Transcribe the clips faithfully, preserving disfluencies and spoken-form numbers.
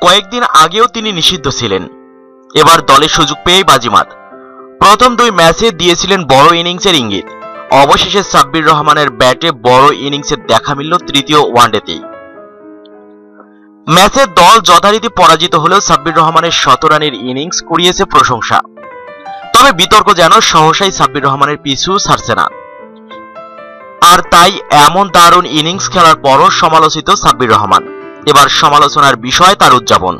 কয়েকদিন আগেও তিনি নিষিদ্ধ ছিলেন। এবার দলের সুযোগ পেয়েই বাজিমাত। প্রথম দুই ম্যাচে দিয়েছিলেন বড় ইনিংসের ইঙ্গিত। অবশেষে সাব্বির রহমানের ব্যাটে বড় ইনিংসের দেখা মিলল তৃতীয় ওয়ানডেতেই। ম্যাচে দল যথারীতি পরাজিত হলেও সাব্বির রহমানের শত রানের ইনিংস কুড়িয়েছে প্রশংসা। তবে বিতর্ক যেন সহসাই সাব্বির রহমানের পিছু ছাড়ছে না। আর তাই এমন দারুণ ইনিংস খেলার পরও সমালোচিত সাব্বির রহমান। এবার সমালোচনার বিষয় তার উদযাপন।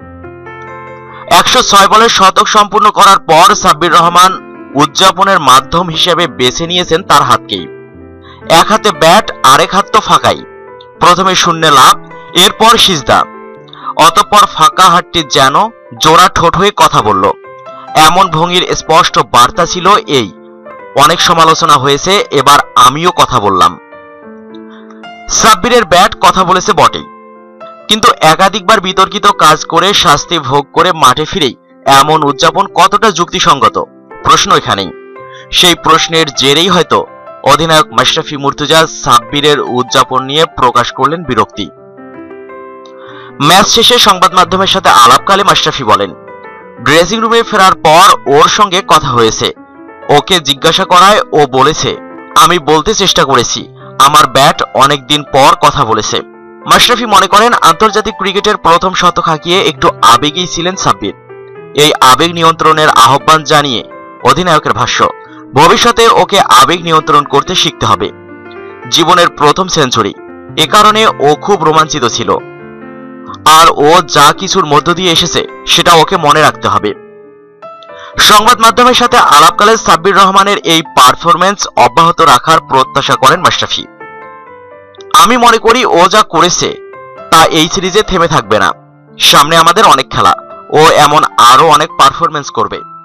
একশো ছয় বলে শতক সম্পূর্ণ করার পর সাব্বির রহমান উদযাপনের মাধ্যম হিসেবে বেছে নিয়েছেন তার হাতকেই। এক হাতে ব্যাট, আরেক হাত তো ফাঁকাই। প্রথমে শূন্যে লাভ, এরপর সিজদা, অতঃপর ফাঁকা হাতটি যেন জোড়া ঠোঁট হয়ে কথা বলল। এমন ভঙ্গির স্পষ্ট বার্তা ছিল এই, অনেক সমালোচনা হয়েছে, এবার আমিও কথা বললাম। সাব্বিরের ব্যাট কথা বলেছে বটেই, কিন্তু একাধিকবার বিতর্কিত কাজ করে শাস্তি ভোগ করে মাঠে ফিরেই এমন উদযাপন কতটা যুক্তিসঙ্গত, প্রশ্ন এখানেই। সেই প্রশ্নের জেরেই হয়তো অধিনায়ক মাশরাফি মুর্তজা সাব্বিরের উদযাপন নিয়ে প্রকাশ করলেন বিরক্তি। ম্যাচ শেষে সংবাদ মাধ্যমের সাথে আলাপকালে মাশরাফি বলেন, ড্রেসিং রুমে ফেরার পর ওর সঙ্গে কথা হয়েছে। ওকে জিজ্ঞাসা করায় ও বলেছে, আমি বলতে চেষ্টা করেছি, আমার ব্যাট অনেক দিন পর কথা বলেছে। মাশরাফি মনে করেন, আন্তর্জাতিক ক্রিকেটের প্রথম শতক হাঁকিয়ে একটু আবেগেই ছিলেন সাব্বির। এই আবেগ নিয়ন্ত্রণের আহ্বান জানিয়ে অধিনায়কের ভাষ্য, ভবিষ্যতে ওকে আবেগ নিয়ন্ত্রণ করতে শিখতে হবে। জীবনের প্রথম সেঞ্চুরি, এ কারণে ও খুব রোমাঞ্চিত ছিল। আর ও যা কিছুর মধ্য দিয়ে এসেছে সেটা ওকে মনে রাখতে হবে। সংবাদ মাধ্যমের সাথে আলাপকালে সাব্বির রহমানের এই পারফরম্যান্স অব্যাহত রাখার প্রত্যাশা করেন মাশরাফি। আমি মনে করি ও যা করেছে তা এই সিরিজে থেমে থাকবে না। সামনে আমাদের অনেক খেলা, ও এমন আরো অনেক পারফরম্যান্স করবে।